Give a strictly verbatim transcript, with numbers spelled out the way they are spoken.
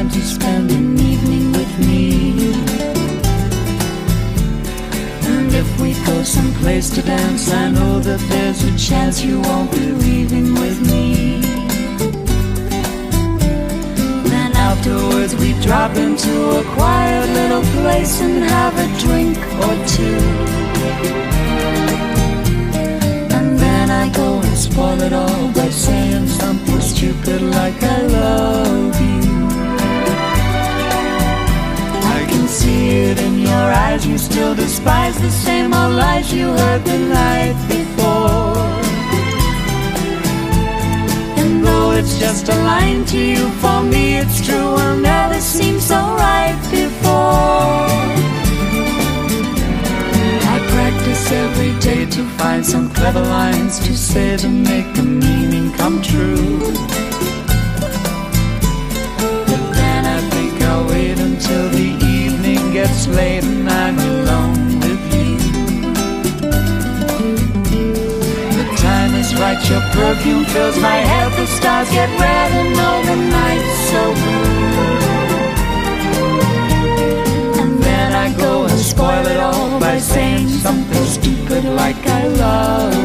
to spend an evening with me. And if we go someplace to dance, I know that there's a chance you won't be leaving with me. Then afterwards we drop into a quiet little place and have a drink or two. And then I go and spoil it all by saying something stupid like I love you. I can see it in your eyes, you still despise the same old lies you heard the night before. And though it's just a line to you, for me it's true, will never seem so right before. I practice every day to find some clever lines to say to make the meaning come true. But then I think I'll wait until the evening gets late and I'm alone with you. The time is right, your perfume fills my head, the stars get red and all the night's so blue. And then I go and spoil it all by saying something stupid like I love